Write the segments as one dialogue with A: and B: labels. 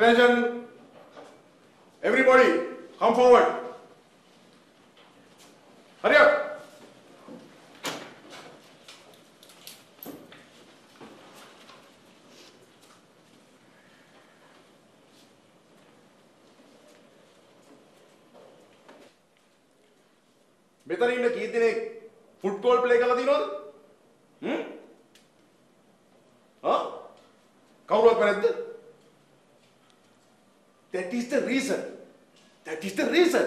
A: Attention! Everybody, come forward. Hurry up! මෙතන ඉන්න කී දෙනෙක් ෆුට්බෝල් ප්ලේ කරලා තියෙනවද? කවුරුවත් නැද්ද? That is the reason. That is the reason.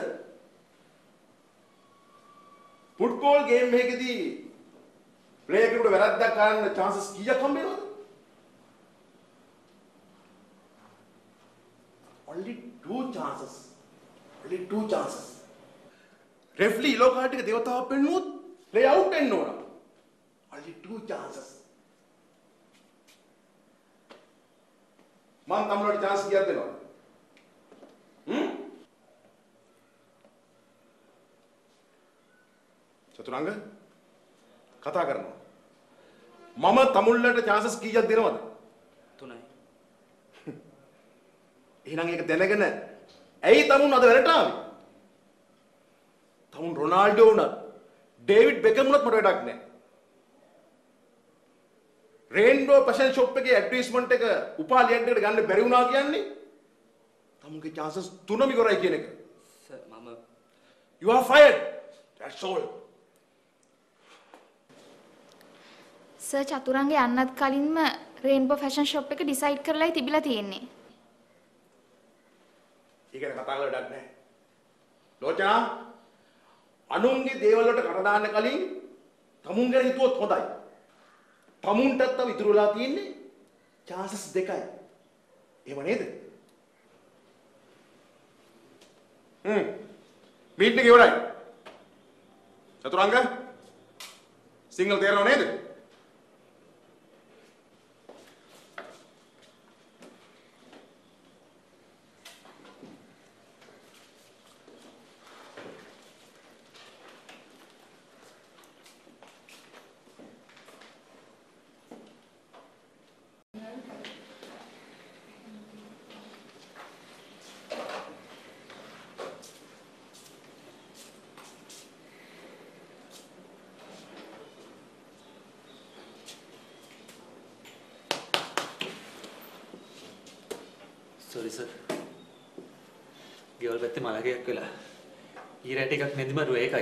A: Football game එකකදී ප්ලේ කෙනෙකුට වැරද්දක් කරන්න chances කීයක් හම්බ වෙනවද? Only 2 chances. Only 2 chances. Referee yellow card එක දේවතාවක් පෙන්නුවොත් play out වෙන්න ඕන. Only 2 chances. මම තමලට chance කීයක් දෙනවද? චතුරංග කතා කරනවා. මම තමුල්ලට chances කීයක් දෙනවද?
B: 3යි.
A: එහෙනම් ඒක දැනගෙන ඇයි තමුන් අද වැඩට ආවේ? තමුන් රොනාල්ඩෝ උනත් ඩේවිඩ් බෙකම් උනත් මට වැඩක් නැහැ. රේන්බෝ ෆැෂන් ෂොප් එකේ ඇඩ්වර්ටයිස්මන්ට් එක උපාලියන්ට එකට ගන්න බැරි වුණා කියන්නේ තමුන්ගේ chances 3ම ඉවරයි කියන එක.
B: සර් මම
A: You are fired. That's all.
C: Sir චතුරංගේ යන්නත් කලින්ම රේන්බෝ ෆැෂන් ෂොප් එක ඩිසයිඩ් කරලායි තිබිලා තියෙන්නේ.
A: ඒක ගැන කතා කරලා වැඩක් නැහැ. ලෝචනා අනුන්ගේ දේවල් වලට කර දාන්න කලින් තමුන් ගැන හිතුවොත් හොඳයි. තමුන්ටත් තව ඉතුරු වෙලා තියෙන්නේ chances 2යි. එහෙම නේද? මීටින් එක ඉවරයි. චතුරංග සිංගල් තේරෙනව නේද?
B: Sorry sir. ගෙවල් පැත්තේ මලකයක් වෙලා. ඊරට එකක් නෙදිමරුව ඒකයි.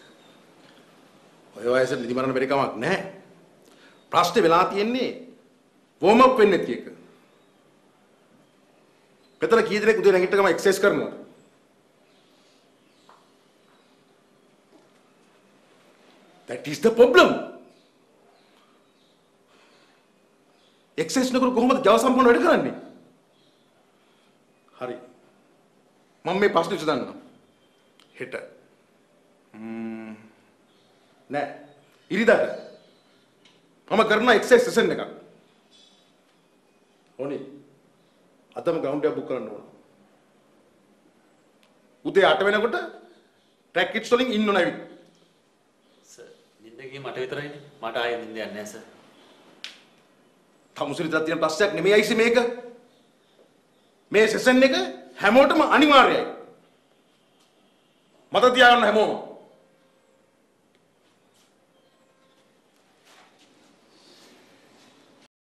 A: ඔය වයසට නිදි මරන්න බැරි කමක් නැහැ. ප්‍රශ්නේ වෙලා තියෙන්නේ වෝම් අප් වෙන්නේ නැති එක. මෙතන කී දෙනෙක් උදේ නැගිට ගම එක්සර්සයිස් කරනවද? That is the problem. Exercise නකර කොහොමද ජව සම්පූර්ණ වැඩ කරන්නේ? හරි. මම මේ ප්‍රශ්නේ විසඳන්නම්. හෙට. නෑ. ඉරිදාට. මම කරන එක්සර්සයිස් සෙෂන් එකක්. ඕනේ. අදම ග්‍රවුන්ඩ් එක බුක් කරන්න ඕන. උදේ 8 වෙනකොට ට්‍රැක් කිට්ස් වලින් ඉන්න ඕන ඇවිත්.
B: සර්, නිින්ද ගියේ මට විතරයිනේ. මට ආයෙ නිින්ද යන්නේ නැහැ සර්.
A: තමුසලිතට තියෙන ප්‍රශ්නයක් නෙමෙයියි මේක. මේ සෙෂන් එක හැමෝටම අනිවාර්යයි. මත තියාගන්න හැමෝම.